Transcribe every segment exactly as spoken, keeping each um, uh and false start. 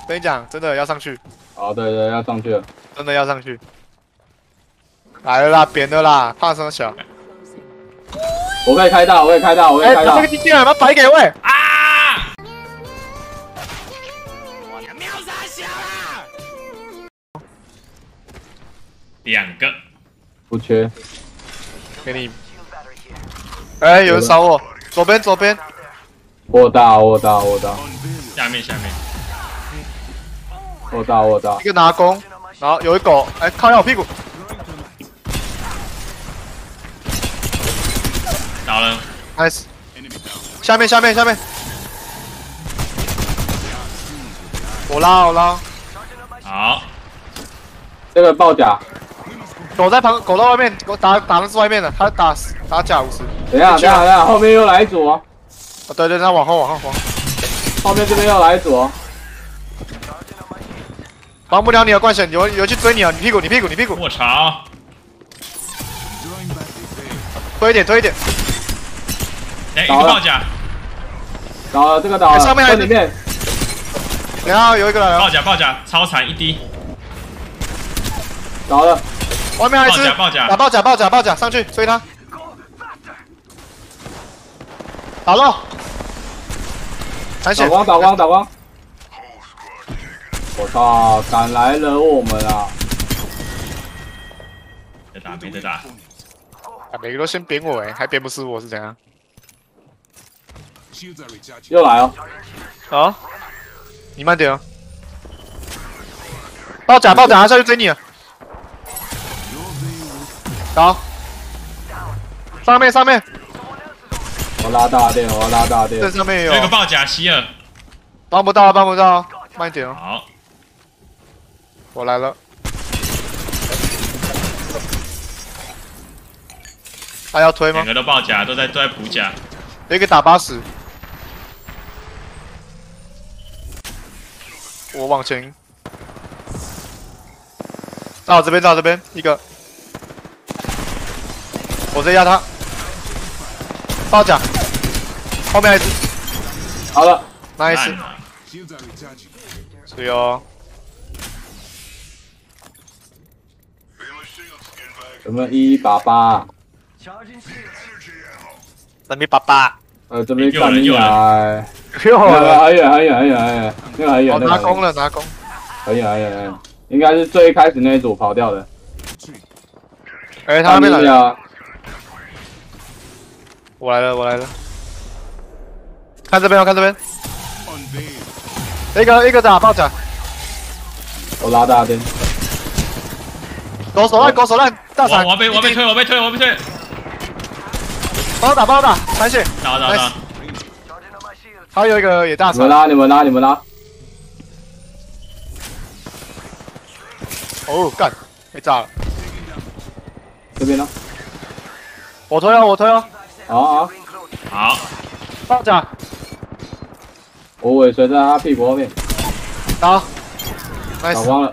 跟你讲，真的要上去。 好，对对，要上去了。 真的要上去。来了啦，扁的啦，怕什么小？ 我可以开大，我可以开大，我可以开大。 这个机器人把摆给位啊！ 我的秒杀小啦！两个， 不缺。 给你。哎，有人扫我，左边左边。 我大我大我大。 下面下面。 我大我大。 一个拿弓，然后有一狗，哎，靠我屁股。 倒了 ，nice。下面下面下面，我拉我拉。 好， 这个爆甲， 狗在旁，狗在外面，狗打打的是外面的，他打打甲五十。 等一下等一下等一下，后面又来一组哦。 啊，对对，他往后往后往。 后面这边又来一组哦。 帮不了你的冠险，有有去追你啊！你屁股你屁股你屁股。 卧槽！ 推一点推一点。 哎，一个爆甲， 倒了，这个倒了， 上面还里面。 等下有一个来了， 爆甲爆甲，超残一滴， 倒了， 外面还一只， 爆甲打爆甲爆甲爆甲上去追他，打漏，残血， 打光打光打光，我操，敢来惹我们啊！ 没得打没得打， 啊，每个都先扁我哎，还扁不死我是怎样？ 又来哦！ 啊，你慢点哦。爆甲爆甲，他下去追你了。好，上面上面， 我拉大电，我拉大电。 这上面也有。 有一个爆甲希尔， 帮不到，帮不到，慢一点哦。 好， 我来了。他要推吗两？个都爆甲，都在都在补甲， 有一个打八十。 我往前，到我这边，到我这边一个，我直接压他，爆甲，后面还有一只， 好了， 那一只， 烂了， 是哟， 有没有一一八八？ 那边爸爸， 呃，这边干你来， 又很了， 远很远很远很远，那个很远， 哦，拿弓了，拿弓， 很远很远很远，应该是最一开始那一组跑掉的。 哎，他那边来了， 了， 我来了，我来了，看这边哦，看这边，一个一个打爆甲， 我拉大电， 狗手烂，狗手烂，大闪， 我我被我被推，我被推，我被推， 帮我打，帮我打，残血， 打打打， 还有一个也大闪， 你们拉你们拉你们拉， 哦，干，被炸了， 这边呢？ 我推哦，我推哦， 好好， 好， 爆甲， 我尾随在他屁股后面， 打打 ，nice， 光了。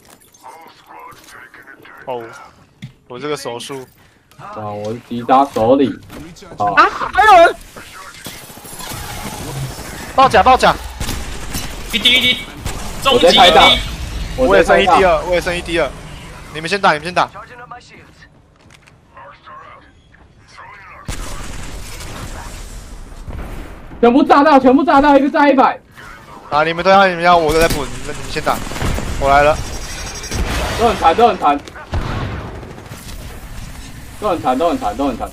哦，我这个手速。 啊，我是击打手里。好， 啊！还有人！爆甲爆甲！ 一滴一滴，终我极一在开大滴， 我也剩一滴了。 二，我也剩一滴二。你们先打，你们先打。 全部炸到，全部炸到，一个炸一百。 啊！你们都要，你们要，我都在补。你们你们先打。我来了。 都很残，都很残，都很残，都很残，都很残。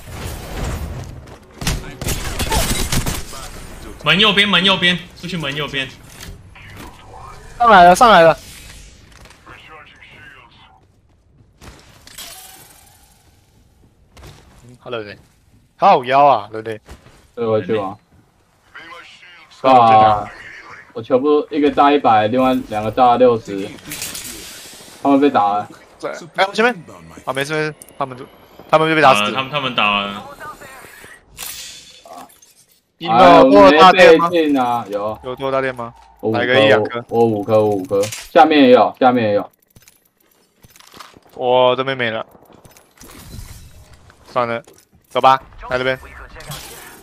门右边门右边，出去门右边， 上来了，上来了。Hello 人，好腰啊，对不对？ 退回去吗？ 啊， 啊！我全部一个炸一百，另外两个炸六十。他们被打了。 在，哎，我前面。啊，没事没事，他们就，他们就被打死了。 打了，他们他们打了， 你们有多大电吗？ 进啊，有。 有多大电吗？ 我五颗， 来个一两颗。 我五颗，我五颗。下面也有，下面也有。 我这边没了。算了，走吧，来这边。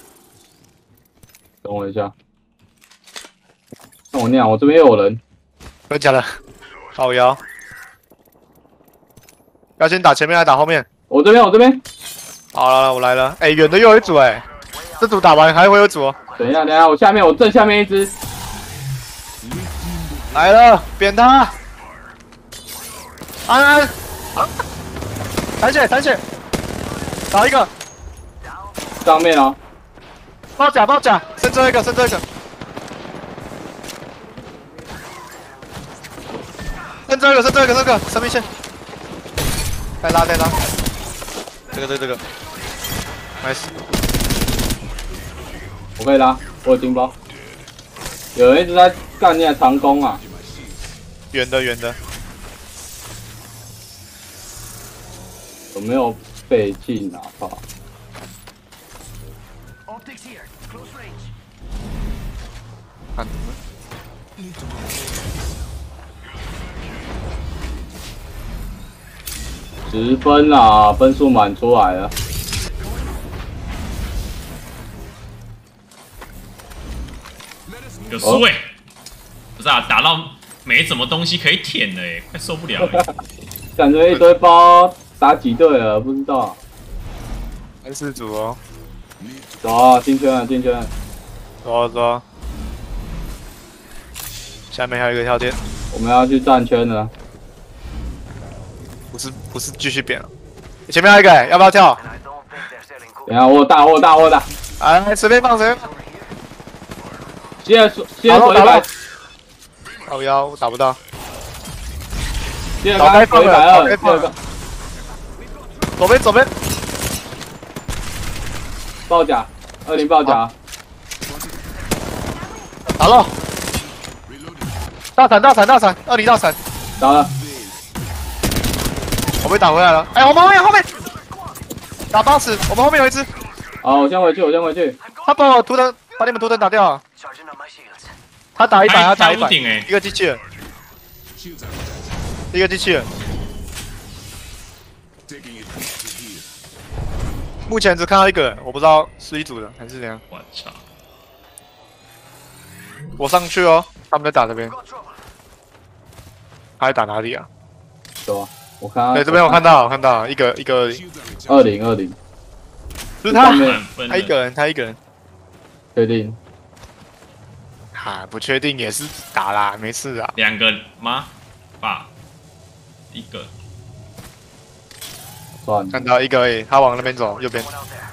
等我一下。像我那样，我这边又有人。 真的假的？好摇。要先打前面还是打后面？ 我这边，我这边。 好了，我来了。哎、欸，远的又有一组哎、欸，这组打完还会有组哦。 等一下，等一下，我下面，我正下面一只。 来了，扁他！安安，残血残血，打一个， 上面哦。 爆甲爆甲，剩最后一个，剩最后一个，剩最后一个，剩最后一个，这个生命线，再拉再拉，这个这个这个 ，nice， 我可以拉，我有金包。有人一直在干那长弓啊， 远的远的， 有没有废气拿炮？ 看十分啊，分数满出来了。 有输哎、欸，不是啊，打到没什么东西可以舔了哎、欸，快受不了了、欸。 感觉一堆包打几队了，不知道。 还是组哦， 走啊，进圈了，进圈了。 走啊走啊，下面还有一个跳电， 我们要去站圈了。 不是不是继续扁了，前面还有一个、欸，要不要跳？ 等一下，我有大，我有大，我有大。 哎，随便放随便放。 现在说，现在说一百， 好腰，我打不到。 现在刚说一百二，第二个左边左边， 爆甲，二零爆甲， 打了。大闪大闪大闪，二零大闪， 打了。 我被打回来了。哎、欸，我们后面后面打八十，我们后面有一只， 好，我先回去，我先回去。 他把我图腾，把你们图腾打掉了。他打一百，他打一百， 欸、 一个机器人，一个机器人。目前只看到一个人，我不知道是一组的还是怎样。 我操！ 我上去哦，他们在打这边，他在打哪里啊？ 走啊，我看到。 对，这边我看到，我看到一个一个二零二零， 是他，他一个人，他一个人， 确定。 啊，不确定也是打啦，没事啊。 两个吗？爸，一个。 算了， 看到一个而已，他往那边走，右边。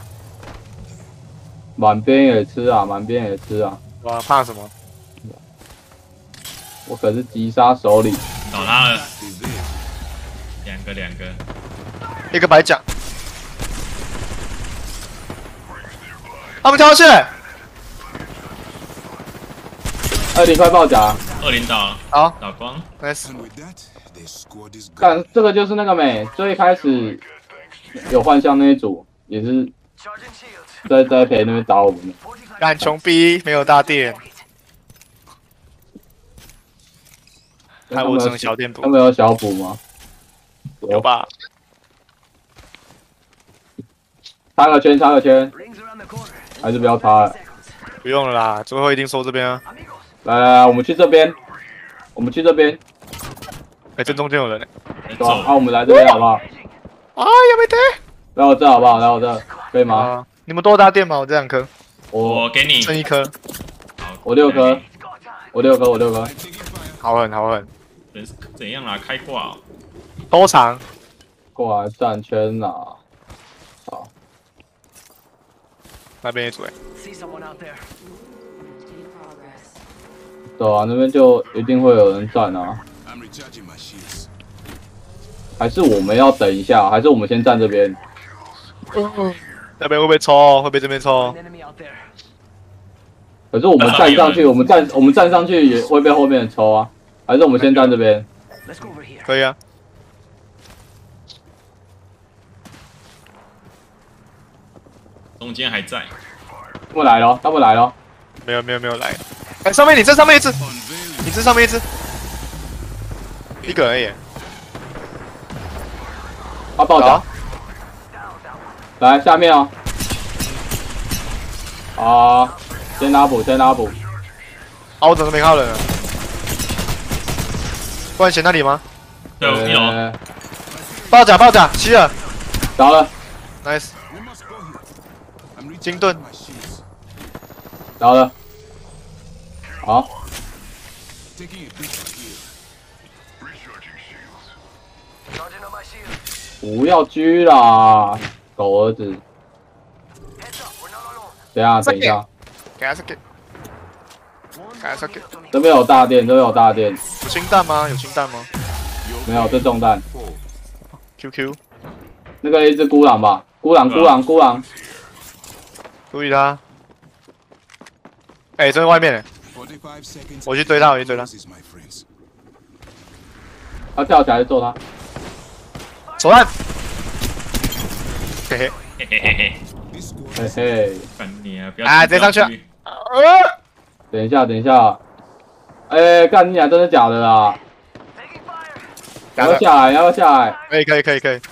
满边也吃啊，满边也吃啊。 哇，怕什么？ 我可是击杀首领。 找他了。两个，两个。 一个白甲。他们跳下去。 二零快爆甲。 二零倒了。 好， 打光。 nice。 干，这个就是那个美，最开始有幻象那一组，也是在在陪那边打我们。 干穷逼，没有大店，还我整小店补。 他们有小补吗？ 有吧？ 插个圈，插个圈，还是不要插了。 不用了啦，最后一定收这边啊。 来来来，我们去这边，我们去这边。 哎、欸，这中间有人呢、 欸。走啊，啊，我们来这边好不好？ 啊，有没得？ 来我这好不好？来我这，可以吗？ 啊、你们多大店吗？我这两颗。 我给你。 剩一颗。 我六颗。我六颗，我六颗。 好狠，好狠。 人是怎样啦？开挂、哦。 多长？ 过来站圈啦！好。 那边一组哎。 走啊，那边就一定会有人站啊。还是我们要等一下，还是我们先站这边？ 嗯、那边会不会抽？会不会这边抽？ 可是我们站上去，我们站我们站上去也会被后面抽啊。还是我们先站这边？ 可以啊。 中间还在。 他们来了，他们来了。 没有没有没有来。哎、欸，上面你这上面一只，你这上面一只，一个人而已。 他爆甲。来下面哦。啊，先拉补，先拉补。 啊，我怎么没看到人了？ 冠贤那里吗？ 对，我一楼。 呃爆甲爆甲，希尔着了， ，nice，金盾， 着了，好，不要狙啦，狗儿子。等一下，等一下， 给他给，给他给， 这边有大电，这边有大电， 有氢弹吗？有氢弹吗没有，这中弹。 ？Q Q， 那个一只孤狼吧，孤狼，孤狼，孤狼， 注意他。哎，这在外面，我去追他，我去追他。 他跳起来就揍他。 手按，嘿嘿， 嘿嘿嘿嘿， 嘿嘿， 干你啊！不要啊直接上去了呃， 等一下，等一下，哎，干你俩真的假的啦？ 假的， 要下来，要下来。 可以可以可以可以。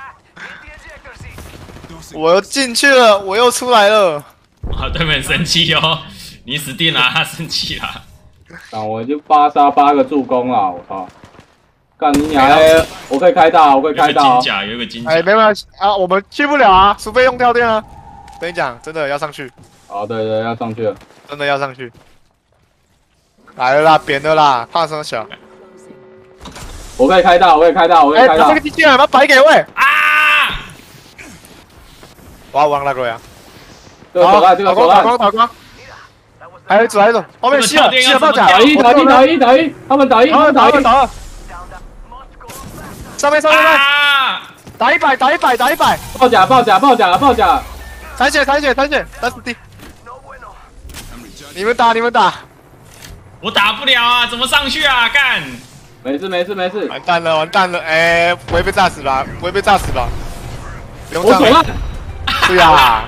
我又进去了，我又出来了。 啊，对面生气哦，你死定了，他生气了。 啊，我就八杀八个助攻啦，我靠！干你娘嘞！我可以开大，我可以有一个开大哦。 金甲，有一个金甲。 哎，没关系啊，我们去不了啊，除非用跳电啊。跟你讲，真的要上去， 好，对对，要上去了。 真的要上去。来了啦，扁的啦，怕什么小？ 我可以开大，我可以开大，我可以哎， 开大把这个。机器人把它摆给位。 啊！ 我要忘那个呀。 这个手烂，这个手烂。 打光打光。还有一组还有一组，后面希尔希尔爆甲， 打一打一打一打一，他们打一，他打们打一。 了打了。上面上面上面， 啊！ 打一百打一百打一百， 爆甲爆甲爆甲爆甲！ 残血残血残血，打死地。你们打你们打， 我打不了啊，怎么上去啊？干！ 没事没事没事。 完蛋了完蛋了，哎，不会被炸死吧？不会被炸死吧？不用我手烂。 对呀。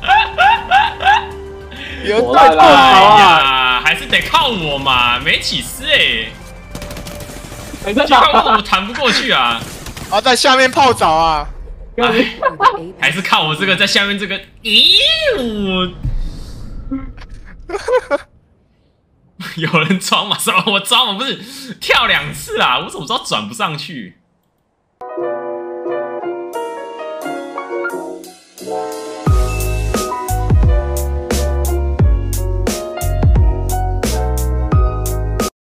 有手带爆烂啦好啊！ 呀，还是得靠我嘛，没起司哎。 你在奇怪，为什打？ 么弹不过去啊？ 啊，在下面泡澡啊！ 干你！ 还是靠我这个在下面这个，咦，我有人装嘛？什么？我装嘛？不是跳两次啊？我怎么知道转不上去？